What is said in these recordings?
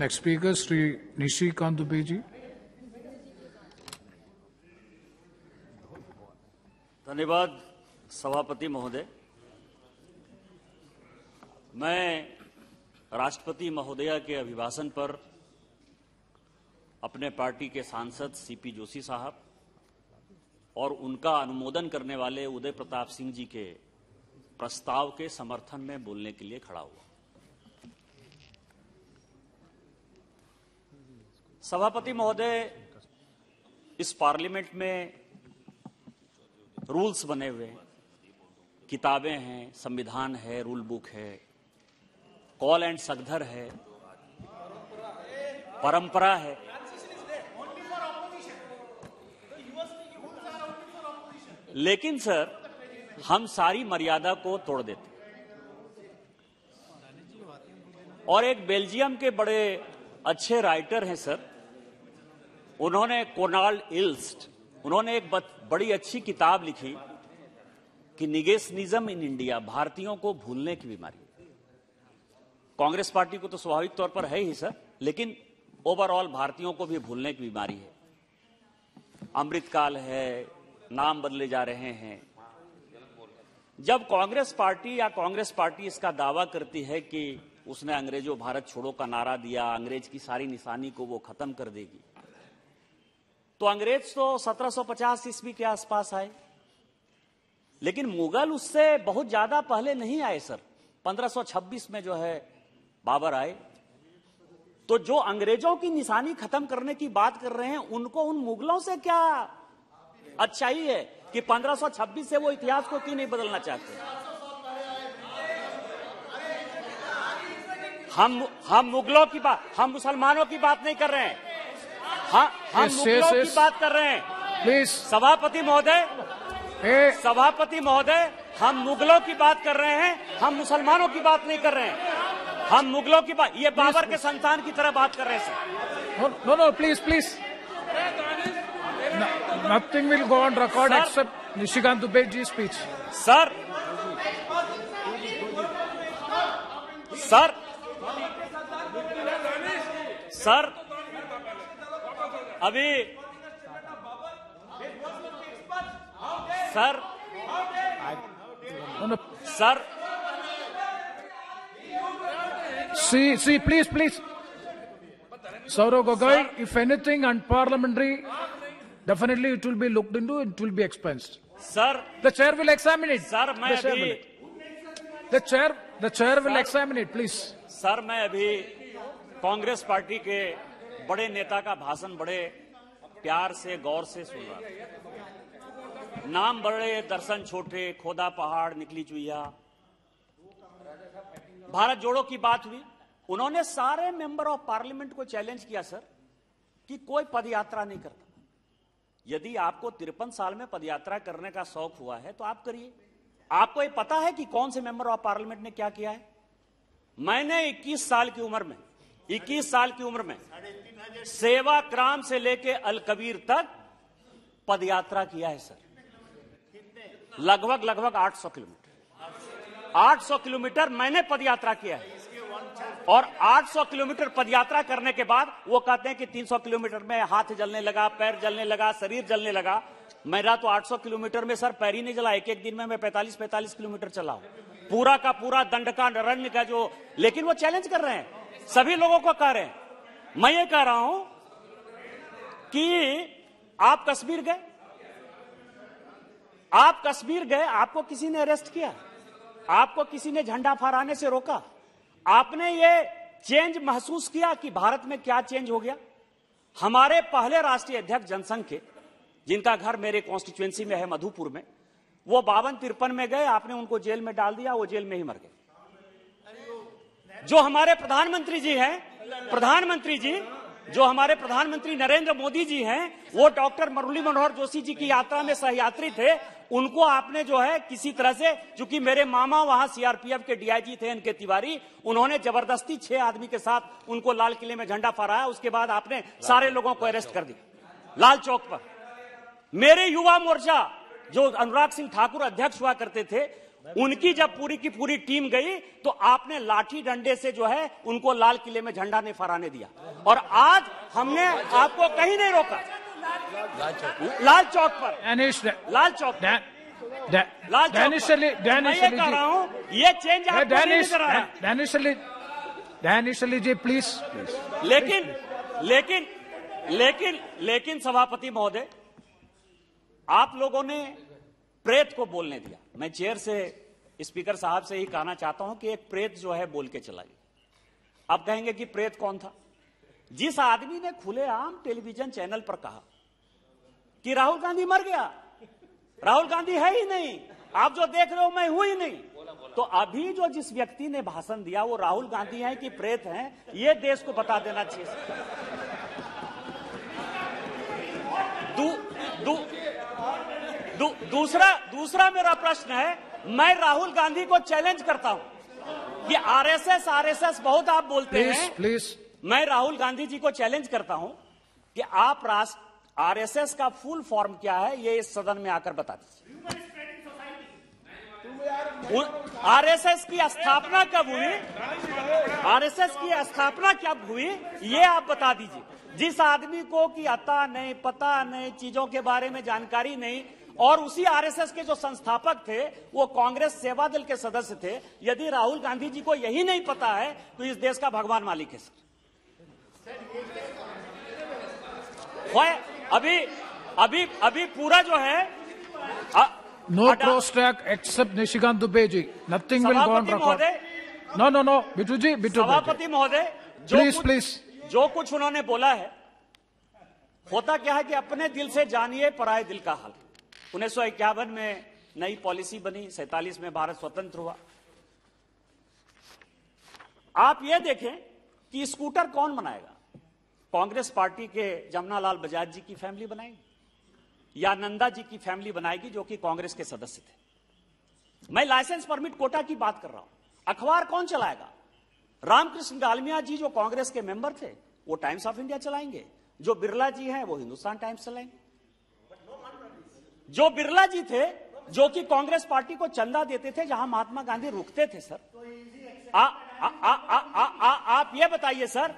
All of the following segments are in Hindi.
Next speaker, Sri Nishikant Dubey ji. धन्यवाद सभापति महोदय। मैं राष्ट्रपति महोदया के अभिभाषण पर अपने पार्टी के सांसद सीपी जोशी साहब और उनका अनुमोदन करने वाले उदय प्रताप सिंह जी के प्रस्ताव के समर्थन में बोलने के लिए खड़ा हुआ। सभापति महोदय, इस पार्लियामेंट में रूल्स बने हुए हैं, किताबें हैं, संविधान है, रूल बुक है, कॉल एंड सकधर है, परंपरा है। लेकिन सर, हम सारी मर्यादा को तोड़ देते। और एक बेल्जियम के बड़े अच्छे राइटर हैं सर, उन्होंने कोनाल्ड इल्स्ट, उन्होंने एक बड़ी अच्छी किताब लिखी कि निगेशनिज्म इन इंडिया, भारतीयों को भूलने की बीमारी। कांग्रेस पार्टी को तो स्वाभाविक तौर पर है ही सर, लेकिन ओवरऑल भारतीयों को भी भूलने की बीमारी है। अमृतकाल है, नाम बदले जा रहे हैं। जब कांग्रेस पार्टी इसका दावा करती है कि उसने अंग्रेजों भारत छोड़ो का नारा दिया, अंग्रेज की सारी निशानी को वो खत्म कर देगी, तो अंग्रेज तो 1750 ईस्वी के आसपास आए, लेकिन मुगल उससे बहुत ज्यादा पहले नहीं आए सर। 1526 में जो है बाबर आए। तो जो अंग्रेजों की निशानी खत्म करने की बात कर रहे हैं, उनको उन मुगलों से क्या अच्छाई है कि 1526 से वो इतिहास को क्यों नहीं बदलना चाहते? हम मुगलों की बात, हम मुसलमानों की बात नहीं कर रहे हैं, हम मुगलों की बात कर रहे हैं। प्लीज सभापति महोदय, हम मुगलों की बात कर रहे हैं, हम मुसलमानों की बात नहीं कर रहे हैं। हम मुगलों की बात, ये बाबर के संतान की तरह बात कर रहे हैं sir. No, please. Nothing will go on record except Nishikant Dubey ji's speech. Sir, अभी sir, See, please. Saurav Gogoi, if anything unparliamentary, definitely it will be looked into, it will be expensed. Sir, the chair will examine it. Sir, the chair will examine it, please. Sir, मैं अभी कांग्रेस पार्टी के बड़े नेता का भाषण बड़े प्यार से, गौर से सुन रहा था। नाम बड़े, दर्शन छोटे, खोदा पहाड़, निकली चुईया, भारत जोड़ो की बात हुई। उन्होंने सारे मेंबर ऑफ पार्लियामेंट को चैलेंज किया सर कि कोई पदयात्रा नहीं करता। यदि आपको 53 साल में पदयात्रा करने का शौक हुआ है तो आप करिए। आपको ये पता है कि कौन से मेंबर ऑफ पार्लियामेंट ने क्या किया है? मैंने 21 साल की उम्र में सेवा ग्राम से लेके अल कबीर तक पदयात्रा किया है सर। लगभग 800 किलोमीटर मैंने पदयात्रा किया है। और 800 किलोमीटर पदयात्रा करने के बाद वो कहते हैं कि 300 किलोमीटर में हाथ जलने लगा, पैर जलने लगा, शरीर जलने लगा। मेरा तो 800 किलोमीटर में सर पैर ही नहीं जला। एक दिन में मैं 45 किलोमीटर चला हूं, पूरा का पूरा दंडकारण्य का जो। लेकिन वो चैलेंज कर रहे हैं, सभी लोगों को कह रहे हैं। मैं ये कह रहा हूं कि आप कश्मीर गए, आपको किसी ने अरेस्ट किया? आपको किसी ने झंडा फहराने से रोका? आपने ये चेंज महसूस किया कि भारत में क्या चेंज हो गया? हमारे पहले राष्ट्रीय अध्यक्ष जनसंघ के, जिनका घर मेरे कॉन्स्टिट्यूएंसी में है, मधुपुर में, वो 52-53 में गए, आपने उनको जेल में डाल दिया, वो जेल में ही मर गए। जो हमारे प्रधानमंत्री नरेंद्र मोदी जी हैं, वो डॉक्टर मुरली मनोहर जोशी जी की यात्रा में सहयात्री थे। उनको आपने जो है किसी तरह से, चूंकि मेरे मामा वहां सीआरपीएफ के डीआईजी थे, इनके तिवारी, उन्होंने जबरदस्ती 6 आदमी के साथ उनको लाल किले में झंडा फहराया। उसके बाद आपने सारे लोगों को अरेस्ट कर दिया लाल चौक पर। मेरे युवा मोर्चा, जो अनुराग सिंह ठाकुर अध्यक्ष हुआ करते थे, उनकी जब पूरी की पूरी टीम गई तो आपने लाठी डंडे से जो है उनको लाल किले में झंडा नहीं फहराने दिया, और आज हमने आपको कहीं नहीं रोका। लाल चौक पर, लाल चौक पर, लाल चौक पर मैं ये कह रहा हूं, ये चेंज आपको नहीं नजर आ रहा। डैनिश अली जी प्लीज। लेकिन सभापति महोदय, आप लोगों ने प्रेत को बोलने दिया। मैं चेयर से स्पीकर साहब से ही कहना चाहता हूं कि एक प्रेत जो है बोल के चला गया। अब कहेंगे कि प्रेत कौन था? जिस आदमी ने खुलेआम टेलीविजन चैनल पर कहा कि राहुल गांधी मर गया, राहुल गांधी है ही नहीं, आप जो देख रहे हो मैं हूं ही नहीं, तो अभी जो जिस व्यक्ति ने भाषण दिया वो राहुल गांधी हैं कि प्रेत हैं, ये देश को बता देना चाहिए। दूसरा मेरा प्रश्न है, मैं राहुल गांधी को चैलेंज करता हूं कि आरएसएस बहुत आप बोलते हैं। प्लीज मैं राहुल गांधी जी को चैलेंज करता हूं कि आप आरएसएस का फुल फॉर्म क्या है, ये इस सदन में आकर बता दीजिए। आरएसएस की स्थापना कब हुई, आरएसएस की स्थापना कब हुई, ये आप बता दीजिए। जिस आदमी को कि अता नहीं, पता नहीं, चीजों के बारे में जानकारी नहीं, और उसी आरएसएस के जो संस्थापक थे वो कांग्रेस सेवा दल के सदस्य थे, यदि राहुल गांधी जी को यही नहीं पता है तो इस देश का भगवान मालिक है सर। अभी पूरा जो है no cross track except Nishikant Dubey ji, nothing will go on record. No Bittu ji, Bittu सभापति महोदय, प्लीज जो कुछ उन्होंने बोला है, होता क्या है कि अपने दिल से जानिए पराये दिल का हाल। 1951 में नई पॉलिसी बनी, 47 में भारत स्वतंत्र हुआ। आप ये देखें कि स्कूटर कौन बनाएगा? कांग्रेस पार्टी के जमनालाल बजाज जी की फैमिली बनाएगी या नंदा जी की फैमिली बनाएगी जो कि कांग्रेस के सदस्य थे। मैं लाइसेंस परमिट कोटा की बात कर रहा हूं। अखबार कौन चलाएगा? रामकृष्ण डालमिया जी जो कांग्रेस के मेंबर थे वो टाइम्स ऑफ इंडिया चलाएंगे, जो बिरला जी हैं वो हिंदुस्तान टाइम्स चलाएंगे। जो बिरला जी थे जो कि कांग्रेस पार्टी को चंदा देते थे जहां महात्मा गांधी रुकते थे सर, आप ये बताइए सर,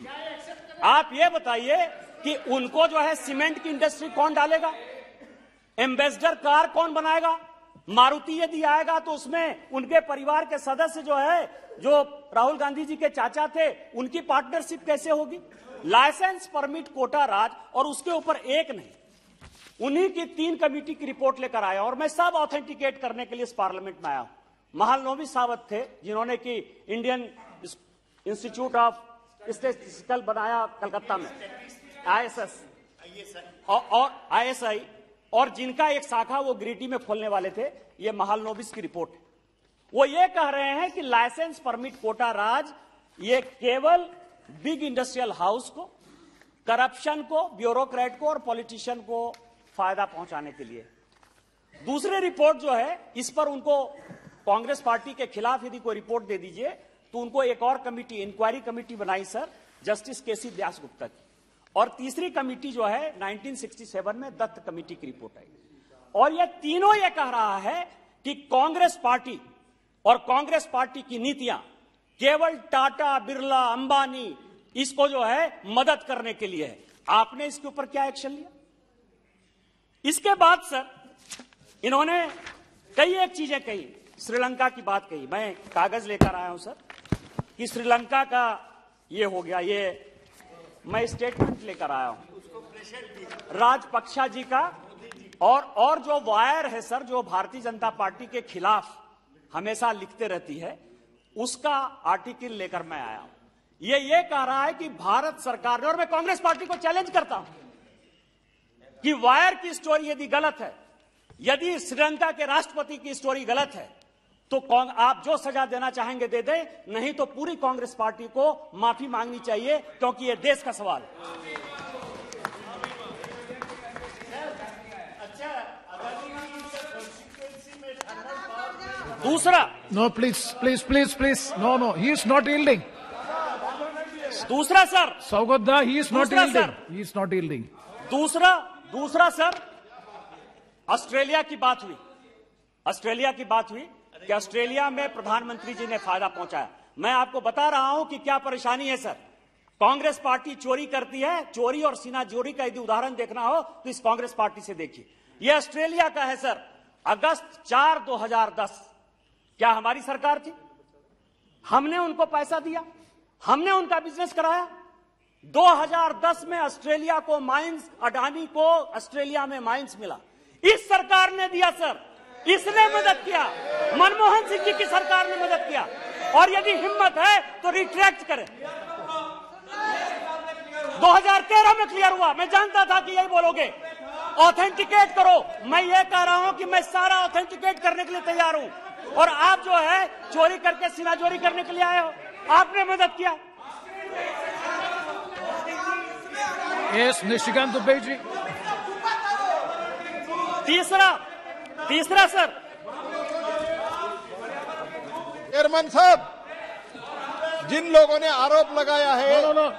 आप ये बताइए कि उनको जो है सीमेंट की इंडस्ट्री कौन डालेगा? एम्बेसडर कार कौन बनाएगा? मारुति यदि आएगा तो उसमें उनके परिवार के सदस्य जो है, जो राहुल गांधी जी के चाचा थे, उनकी पार्टनरशिप कैसे होगी? लाइसेंस परमिट कोटा राज, और उसके ऊपर एक नहीं, उन्हीं की 3 कमेटी की रिपोर्ट लेकर आया, और मैं सब ऑथेंटिकेट करने के लिए इस पार्लियामेंट में आया हूं। महालनोबी सावत थे जिन्होंने कि इंडियन इंस्टीट्यूट ऑफ स्टैटिस्टिकल बनाया कलकत्ता में, आईएसएस और आईएसआई, और जिनका एक शाखा वो गिरिटी में खोलने वाले थे। ये महालनोबिस की रिपोर्ट है। वो ये कह रहे हैं कि लाइसेंस परमिट कोटा राज ये केवल बिग इंडस्ट्रियल हाउस को, करप्शन को, ब्यूरोक्रेट को और पॉलिटिशियन को फायदा पहुंचाने के लिए। दूसरी रिपोर्ट जो है, इस पर उनको कांग्रेस पार्टी के खिलाफ यदि कोई रिपोर्ट दे दीजिए तो उनको एक और कमिटी, इंक्वायरी कमिटी बनाई सर, जस्टिस केसी व्यास गुप्ता की। और तीसरी कमिटी जो है 1967 में दत्त कमेटी की रिपोर्ट आई, और ये तीनों ये कह रहा है कि कांग्रेस पार्टी और कांग्रेस पार्टी की नीतियां केवल टाटा, बिरला, अंबानी इसको जो है मदद करने के लिए है। आपने इसके ऊपर क्या एक्शन लिया? इसके बाद सर इन्होंने कई एक चीजें कही, श्रीलंका की बात कही। मैं कागज लेकर आया हूं सर कि श्रीलंका का ये हो गया, ये मैं स्टेटमेंट लेकर आया हूं राजपक्षा जी का, और जो वायर है सर, जो भारतीय जनता पार्टी के खिलाफ हमेशा लिखते रहती है, उसका आर्टिकल लेकर मैं आया हूं। ये कह रहा है कि भारत सरकार ने, और मैं कांग्रेस पार्टी को चैलेंज करता हूं कि वायर की स्टोरी यदि गलत है, यदि श्रीलंका के राष्ट्रपति की स्टोरी गलत है, तो आप जो सजा देना चाहेंगे दे दें, नहीं तो पूरी कांग्रेस पार्टी को माफी मांगनी चाहिए, क्योंकि यह देश का सवाल है। दूसरा, no please, no he is not yielding. दूसरा sir, Saugata, he is not yielding. दूसरा सर, ऑस्ट्रेलिया की बात हुई, कि ऑस्ट्रेलिया में प्रधानमंत्री जी ने फायदा पहुंचाया। मैं आपको बता रहा हूं कि क्या परेशानी है सर। कांग्रेस पार्टी चोरी करती है, चोरी और सीना चोरी का यदि उदाहरण देखना हो तो इस कांग्रेस पार्टी से देखिए। यह ऑस्ट्रेलिया का है सर। अगस्त 4, 2010 क्या हमारी सरकार थी? हमने उनको पैसा दिया, हमने उनका बिजनेस कराया। 2010 में ऑस्ट्रेलिया को माइंस, अडानी को ऑस्ट्रेलिया में माइंस मिला, इस सरकार ने दिया सर। इसने मदद किया, मनमोहन सिंह जी की सरकार ने मदद किया। और यदि हिम्मत है तो रिट्रैक्ट करें। 2013 में क्लियर हुआ, मैं जानता था कि यही बोलोगे। ऑथेंटिकेट करो। मैं ये कह रहा हूं कि मैं सारा ऑथेंटिकेट करने के लिए तैयार हूं। और आप जो है चोरी करके सीना चोरी करने के लिए आए हो, आपने मदद किया। Yes, Nishikant Dubey ji. तीसरा सर, चेयरमैन साहब, जिन लोगों ने आरोप लगाया है,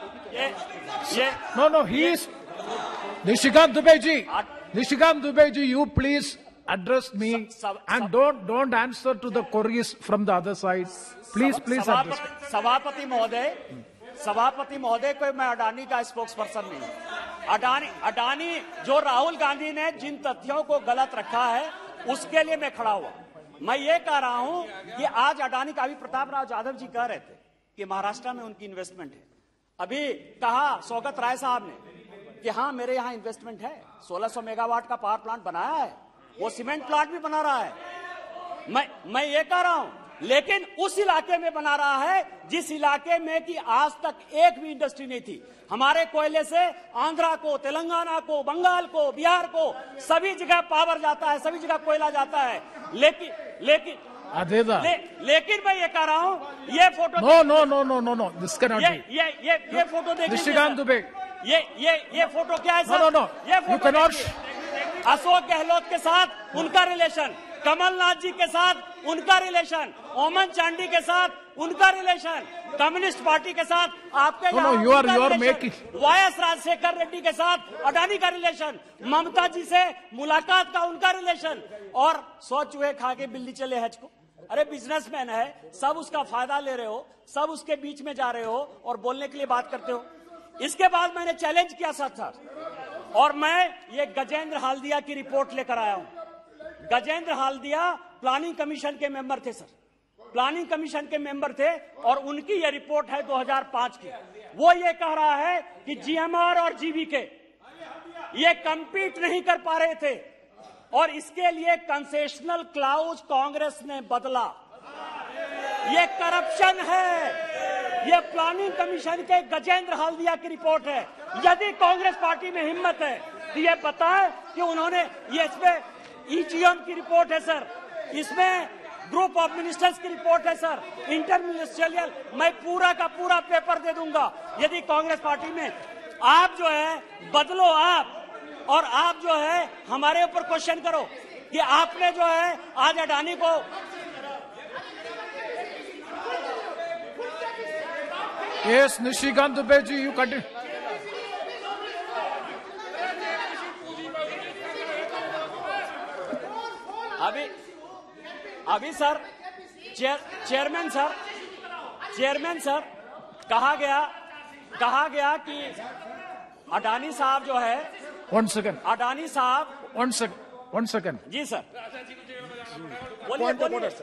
No, he is Nishikant Dubey ji. Nishikant Dubey ji, you please address me and don't answer to the queries from the other side. Please address me. सभापति महोदय कोई मैं अडानी का स्पोक्स पर्सन नहीं। अडानी जो राहुल गांधी ने जिन तथ्यों को गलत रखा है उसके लिए मैं खड़ा हुआ। मैं ये कह रहा हूं कि आज अडानी का, अभी प्रताप राव जाधव जी कह रहे थे कि महाराष्ट्र में उनकी इन्वेस्टमेंट है। अभी कहा सौगत राय साहब ने कि हाँ मेरे यहाँ इन्वेस्टमेंट है, 1600 मेगावाट का पावर प्लांट बनाया है, वो सीमेंट प्लांट भी बना रहा है। मैं ये कह रहा हूं, लेकिन उस इलाके में बना रहा है जिस इलाके में कि आज तक एक भी इंडस्ट्री नहीं थी। हमारे कोयले से आंध्रा को, तेलंगाना को, बंगाल को, बिहार को, सभी जगह पावर जाता है, सभी जगह कोयला जाता है। लेकिन मैं ये कह रहा हूं, ये photo No, this cannot be. ये फोटो देख लीजिए Nishikant Dubey. ये फोटो क्या है सर? No. ये You photo cannot. Ashok Gehlot के साथ उनका रिलेशन, कमलनाथ जी के साथ उनका रिलेशन, ओमन चांडी के साथ उनका रिलेशन, कम्युनिस्ट पार्टी के साथ आपके you are making. YS Rajasekhara Reddy के साथ अडानी का रिलेशन, ममता जी से मुलाकात का उनका रिलेशन, और 100 चूहे खा के बिल्ली चले हज को। अरे बिजनेसमैन है, सब उसका फायदा ले रहे हो, सब उसके बीच में जा रहे हो और बोलने के लिए बात करते हो। इसके बाद मैंने चैलेंज किया सर, और मैं ये गजेंद्र हाल्दिया की रिपोर्ट लेकर आया हूं। गजेंद्र हाल्दिया प्लानिंग कमीशन के मेंबर थे सर, प्लानिंग कमीशन के मेंबर थे, और उनकी ये रिपोर्ट है 2005 की। वो ये कह रहा है कि जीएमआर और जीवीके ये कंपीट नहीं कर पा रहे थे, और इसके लिए कंसेशनल क्लाउज कांग्रेस ने बदला। ये करप्शन है। ये प्लानिंग कमीशन के गजेंद्र हाल्दिया की रिपोर्ट है। यदि कांग्रेस पार्टी में हिम्मत है तो ये बताए कि उन्होंने, ये इसमें ईजीएम की रिपोर्ट है सर, इसमें ग्रुप ऑफ मिनिस्टर्स की रिपोर्ट है सर, इंटर मिनिस्ट्रियल, मैं पूरा का पूरा पेपर दे दूंगा। यदि कांग्रेस पार्टी में आप जो है बदलो आप, और आप जो है हमारे ऊपर क्वेश्चन करो कि आपने जो है आज अडानी को Yes, Nishikant Dubey ji, you continue. अभी सर चेयरमैन सर कहा गया कि अडानी साहब जो है, One second. अडानी साहब, One second. जी sir, point of order,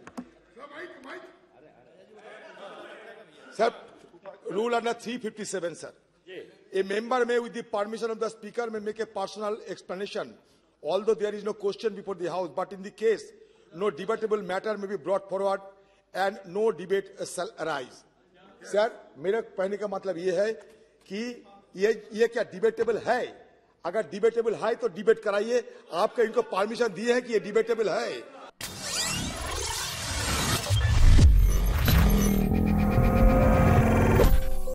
sir. Rule under 357, sir. A member may, with the permission of the speaker, may make a personal explanation, although there is no question before the House. But in the case, no debatable matter may be brought forward and no debate shall arise. Sir, मेरा कहने का मतलब ये है कि ये क्या डिबेटेबल है? अगर डिबेटेबल है तो डिबेट कराइए। आपके इनको परमिशन दिए है कि ये डिबेटेबल है।